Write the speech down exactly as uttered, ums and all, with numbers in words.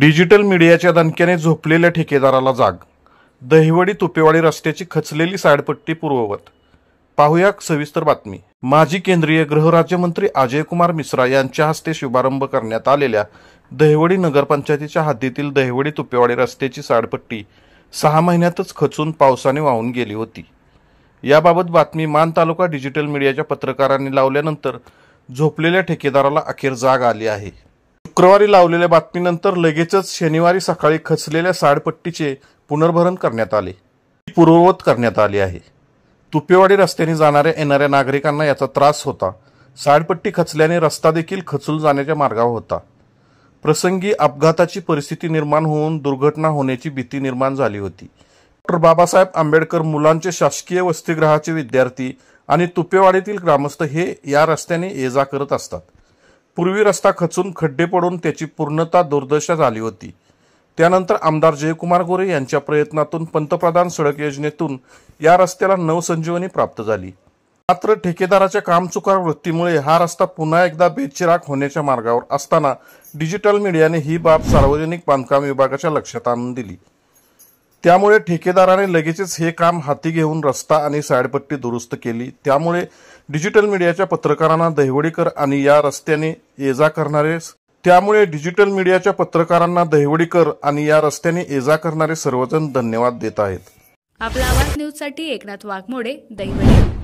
Digital मीडियाच्या दणक्याने झोपलेल्या ठेकेदाराला जाग। दहिवडी तुपेवाडी रस्त्याची खचलेली साडपट्टी पूर्ववत। पाहूया सविस्तर बातमी। माजी केंद्रीय गृहराज्यमंत्री अजय कुमार मिश्रा यांच्या हस्ते शुभारंभ करण्यात आलेल्या दहिवडी नगरपंचायतीच्या हद्दीतील दहिवडी तुपेवाडी रस्त्याची साडपट्टी सहा महिन्यातच खचून पावसाने वाहून गेली होती। याबाबत बातमी मान तालुका डिजिटल मीडियाच्या पत्रकारांनी लावल्यानंतर झोपलेल्या ठेकेदाराला अखेर जाग आली आहे। शुक्रवारी लावलेल्या बातमीनंतर लगेचच शनिवारी सकाळी खचलेल्या साडपट्टीचे पुनर्भरण करण्यात आले, पूर्ववत करण्यात आली आहे। तुपेवाडी रस्त्याने जाणाऱ्या येणाऱ्या नागरिकांना याचा त्रास होता। साडपट्टी खचल्याने रस्ता देखील खचून जाण्याच्या मार्गावर होता। प्रसंगी अपघाताची परिस्थिती निर्माण होऊन दुर्घटना होण्याची भीती निर्माण झाली होती। डॉक्टर बाबासाहेब आंबेडकर मुलांचे शासकीय वसतिगृहाचे विद्यार्थी आणि तुपेवाडीतील ग्रामस्थ हे या रस्त्याने ये जा करत असतात। पूर्वी रस्ता खचून खड्डे पडून त्याची पूर्णतः दुर्दशा झाली होती। त्यानंतर आमदार जयकुमार गोरे यांच्या प्रयत्नातून पंतप्रधान सडक योजनेतून या रस्त्याला नवसंजीवनी प्राप्त झाली। मात्र ठेकेदाराच्या कामचुकार वृत्तीमुळे हा रस्ता पुन्हा एकदा बेचिराख होण्याच्या मार्गावर असताना डिजिटल मीडियाने ही बाब सार्वजनिक बांधकाम विभागाच्या लक्षात आणून दिली। त्यामुळे ठेकेदाराने लगेचच हे काम हाती घेऊन रस्ता आणि साडपट्टी दुरुस्त केली। त्यामुळे डिजिटल मीडियाच्या पत्रकारांना दहिवडीकर आणि या रस्त्याने ये जा करणारे त्यामुळे डिजिटल मीडियाच्या पत्रकारांना दहिवडीकर आणि या रस्त्याने ये जा करणारे सर्वजण धन्यवाद देत आहेत। आपला आवाज न्यूज साठी एकनाथ वाघमोडे, दहिवडी।